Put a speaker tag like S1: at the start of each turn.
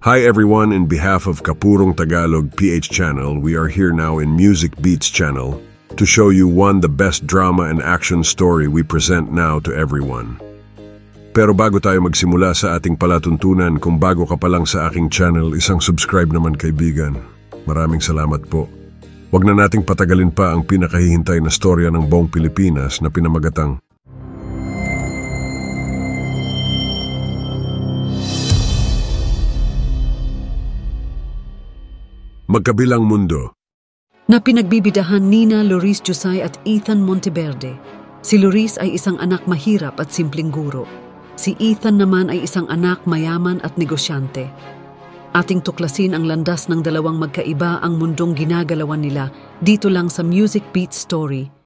S1: Hi everyone, in behalf of Kapurong Tagalog PH channel, we are here now in Music Beats channel to show you the best drama and action story we present now to everyone. Pero bago tayo magsimula sa ating palatuntunan, kung bago ka pa lang sa aking channel, isang subscribe naman kaibigan. Maraming salamat po. Huwag na nating patagalin pa ang pinakahihintay na storya ng buong Pilipinas na pinamagatang Magkabilang Mundo.
S2: Na pinagbibidahan Nina Loris Jusay at Ethan Monteverde. Si Loris ay isang anak mahirap at simpleng guro. Si Ethan naman ay isang anak mayaman at negosyante. Ating tuklasin ang landas ng dalawang magkaiba ang mundong ginagalawan nila dito lang sa Music Beats Story